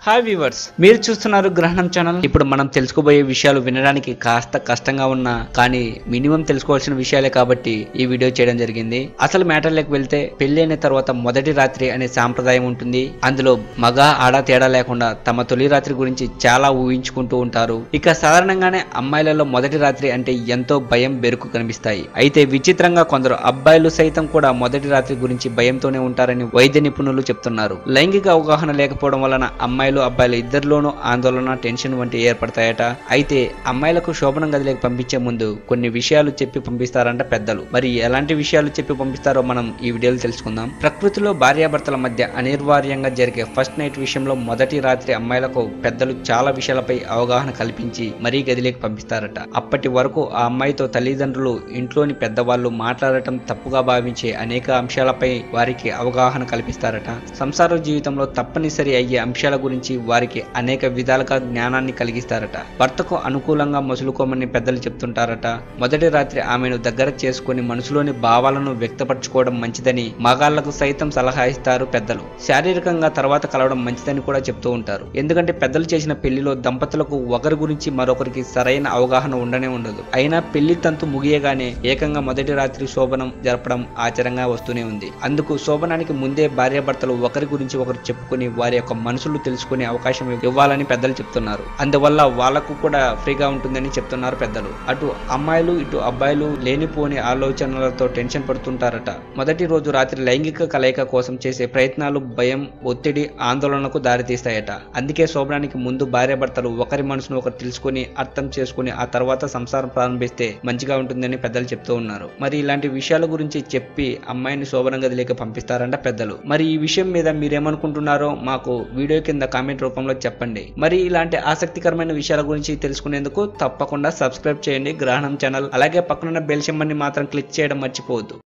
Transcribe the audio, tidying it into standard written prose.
Hi viewers, మీరు చూస్తున్నారు గ్రహణం ఛానల్. ఇప్పుడు మనం తెలుసుకోబోయే విషయాలు వినడానికి కాస్త కష్టంగా ఉన్నా కానీ మినిమం తెలుసుకోవాల్సిన విషయాలే కాబట్టి ఈ వీడియో చేయడం జరిగింది. అసలు మ్యాటర్లోకి వెళ్తే పెళ్లి అయిన తర్వాత మొదటి రాత్రి అనే సాంప్రదాయం ఉంటుంది. అందులో మగ ఆడ తేడా లేకుండా తమ తొలి రాత్రి గురించి చాలా ఊహించుకుంటూ ఉంటారు. ఇక సాధారణంగానే అమ్మాయిలలో మొదటి రాత్రి అంటే ఎంతో భయం బెరుకు కనిపిస్తాయి. అయితే విచిత్రంగా కొందరు అబ్బాయిలు సైతం కూడా మొదటి రాత్రి గురించి భయంతోనే ఉంటారని వైద్య నిపుణులు చెప్తున్నారు. లైంగిక అవగాహన లేకపోవడం వలన అమ్మాయిలు అబ్బాయిలు ఇద్దరిలోనూ ఆందోళన, టెన్షన్ వంటి ఏర్పడతాయట. అయితే అమ్మాయిలకు శోభనం గదిలోకి పంపించే ముందు కొన్ని విషయాలు చెప్పి పంపిస్తారంట పెద్దలు. మరి ఎలాంటి విషయాలు చెప్పి పంపిస్తారో మనం ఈ వీడియోలో తెలుసుకుందాం. ప్రకృతిలో భార్యాభర్తల మధ్య అనివార్యంగా జరిగే ఫస్ట్ నైట్ విషయంలో మొదటి రాత్రి అమ్మాయిలకు పెద్దలు చాలా విషయాలపై అవగాహన కల్పించి మరీ గదిలోకి పంపిస్తారట. అప్పటి వరకు ఆ అమ్మాయితో తల్లిదండ్రులు, ఇంట్లోని పెద్దవాళ్ళు మాట్లాడటం తప్పుగా భావించే అనేక అంశాలపై వారికి అవగాహన కల్పిస్తారట. సంసార జీవితంలో తప్పనిసరి అయ్యే అంశాల గురించి వారికి అనేక విధాలుగా జ్ఞానాన్ని కలిగిస్తారట. భర్తకు అనుకూలంగా మసులుకోమని పెద్దలు చెప్తుంటారట. మొదటి రాత్రి ఆమెను దగ్గర చేసుకుని మనసులోని భావాలను వ్యక్తపరచుకోవడం మంచిదని మగాళ్లకు సైతం సలహా ఇస్తారు పెద్దలు. శారీరకంగా తర్వాత కలవడం మంచిదని కూడా చెప్తూ ఉంటారు. ఎందుకంటే పెద్దలు చేసిన పెళ్లిలో దంపతులకు ఒకరి గురించి మరొకరికి సరైన అవగాహన ఉండనే ఉండదు. అయినా పెళ్లి తంతు ముగియగానే ఏకంగా మొదటి రాత్రి శోభనం జరపడం ఆచారంగా వస్తూనే ఉంది. అందుకు శోభనానికి ముందే భార్యాభర్తలు ఒకరి గురించి ఒకరు చెప్పుకుని వారి యొక్క మనసులు తెలుసుకునే అవకాశం ఇవ్వాలని పెద్దలు చెప్తున్నారు. అందువల్ల వాళ్లకు కూడా ఫ్రీగా ఉంటుందని చెప్తున్నారు పెద్దలు. అటు అమ్మాయిలు ఇటు అబ్బాయిలు లేనిపోని ఆలోచనలతో టెన్షన్ పడుతుంటారట. మొదటి రోజు రాత్రి లైంగిక కలయిక కోసం చేసే ప్రయత్నాలు భయం, ఒత్తిడి, ఆందోళనకు దారితీస్తాయట. అందుకే శోభనానికి ముందు భార్యాభర్తలు ఒకరి మనసును ఒకరు తెలుసుకుని అర్థం చేసుకుని ఆ తర్వాత సంసారం ప్రారంభిస్తే మంచిగా ఉంటుందని పెద్దలు చెప్తూ ఉన్నారు. మరి ఇలాంటి విషయాల గురించి చెప్పి అమ్మాయిని శోభనం గదిలోకి పంపిస్తారంట పెద్దలు. మరి ఈ విషయం మీద మీరేమనుకుంటున్నారో మాకు వీడియో కింద కామెంట్ రూపంలో చెప్పండి. మరి ఇలాంటి ఆసక్తికరమైన విషయాల గురించి తెలుసుకునేందుకు తప్పకుండా సబ్స్క్రైబ్ చేయండి గ్రహణం ఛానల్. అలాగే పక్కనున్న బెల్ సింబల్ ని మాత్రం క్లిక్ చేయడం మర్చిపోవద్దు.